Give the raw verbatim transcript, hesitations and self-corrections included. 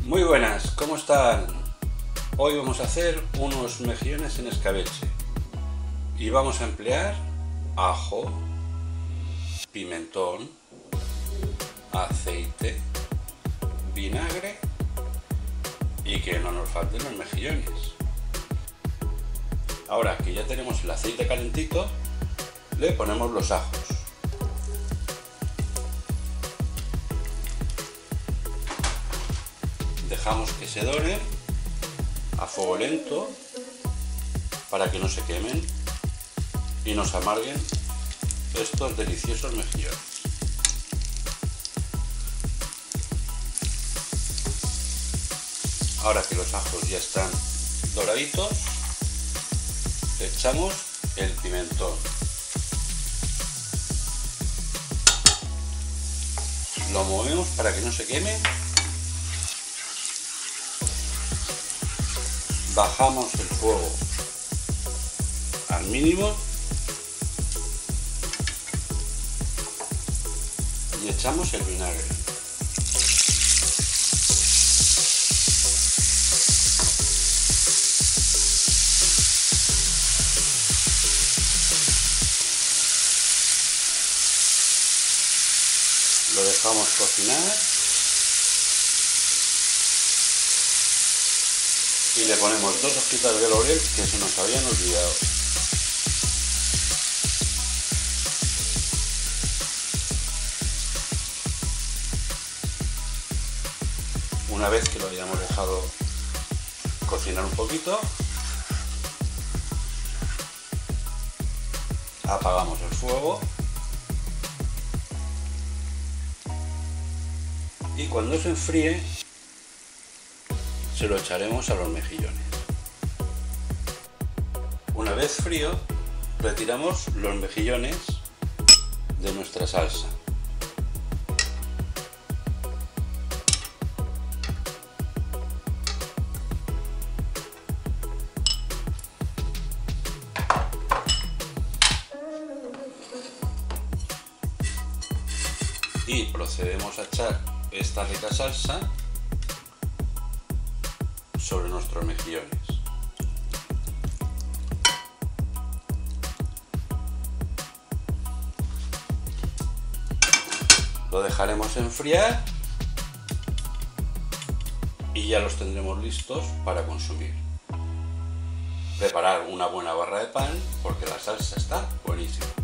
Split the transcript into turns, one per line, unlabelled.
Muy buenas, ¿cómo están? Hoy vamos a hacer unos mejillones en escabeche y vamos a emplear ajo, pimentón, aceite, vinagre y que no nos falten los mejillones. Ahora que ya tenemos el aceite calentito, le ponemos los ajos. Dejamos que se doren a fuego lento para que no se quemen y nos amarguen estos deliciosos mejillones. Ahora que los ajos ya están doraditos, echamos el pimentón. Lo movemos para que no se queme. Bajamos el fuego al mínimo y echamos el vinagre. Lo dejamos cocinar y le ponemos dos hojitas de laurel que se nos habían olvidado. Una vez que lo hayamos dejado cocinar un poquito, apagamos el fuego y cuando se enfríe se lo echaremos a los mejillones. Una vez frío, retiramos los mejillones de nuestra salsa. Y procedemos a echar esta rica salsa sobre nuestros mejillones. Lo dejaremos enfriar y ya los tendremos listos para consumir. Preparar una buena barra de pan porque la salsa está buenísima.